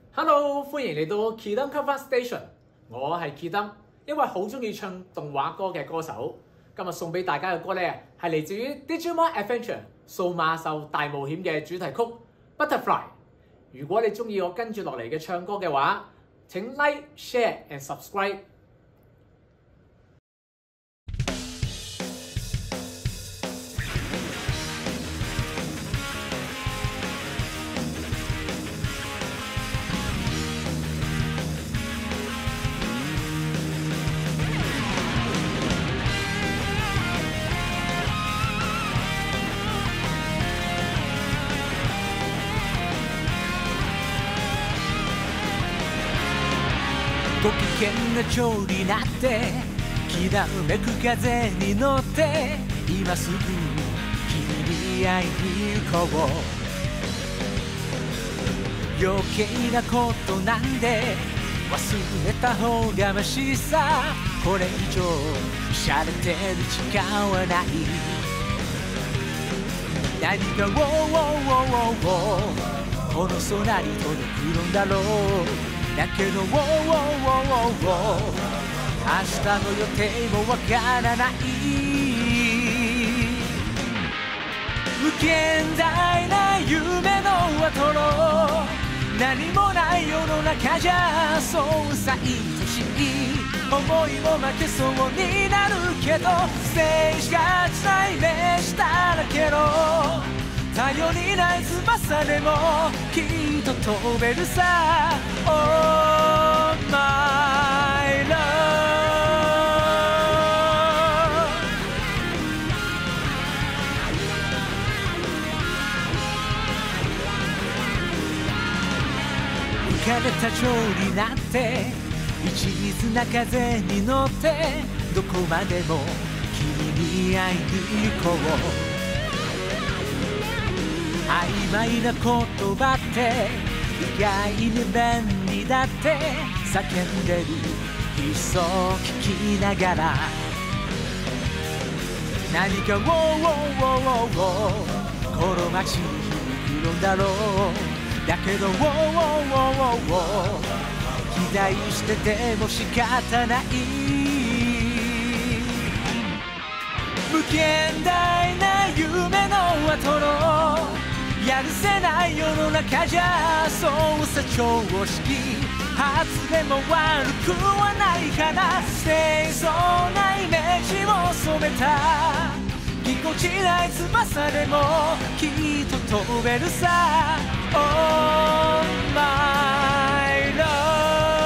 Hello， 歡迎嚟到 Quidam Cover Station， 我係 Quidam， 一位好中意唱動畫歌嘅歌手。今日送俾大家嘅歌咧，係嚟自於 Digimon Adventure 數碼獸大冒險嘅主題曲 Butterfly。如果你中意我跟住落嚟嘅唱歌嘅話，請 Like、Share and Subscribe。 ご機嫌な蝶になってきらめく風に乗って今すぐ君に会いに行こう。余計なことなんで忘れた方がましさ。これ以上しゃれてる時間はない。何がウォーウォーウォーウォーこの空に届くのだろう。だけど、明日の予定もわからない。無限大な夢の後の何もない世の中じゃそうさ愛しい思いも負けそうになるけど、ステージがつない目しただけの頼りない翼でもきっと飛べるさ。 Oh my love。 浮かれた蝶になって一途な風に乗ってどこまでも君に会いに行こう。曖昧な言葉って意外に便利だって叫んでる悲壮聞きながら何かウォーウォーウォーウォーこの街に響くのだろう。だけどウォーウォーウォーウォー期待してても仕方ない。無限大な夢の後のやるせない世の中じゃそうさ常識発でも悪くはないかな。清楚なイメージを染めたぎこちない翼でもきっと飛べるさ。 Oh my love。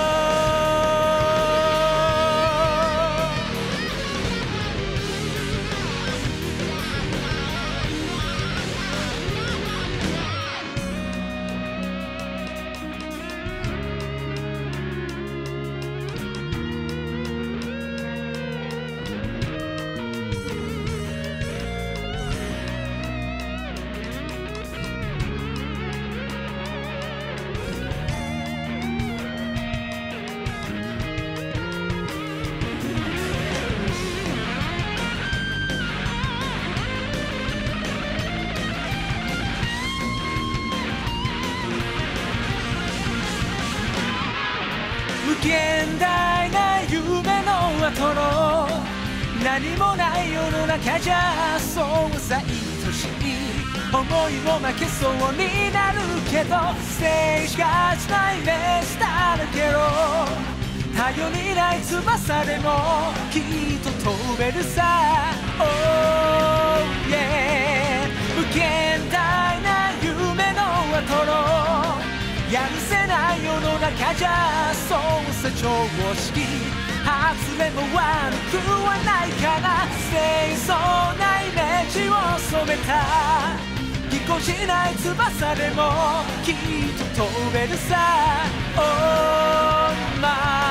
無限大な夢の後の何もない世の中じゃそうさ愛しい思いも負けそうになるけど、ステージがつない目しただけど頼りない翼でもきっと飛べるさ。Oh yeah。 無限大な夢の後のやるせない世の中じゃそうさ常識発でも悪くはないかな。清楚なイメージを染めたぎこちない翼でもきっと飛べるさ。Oh my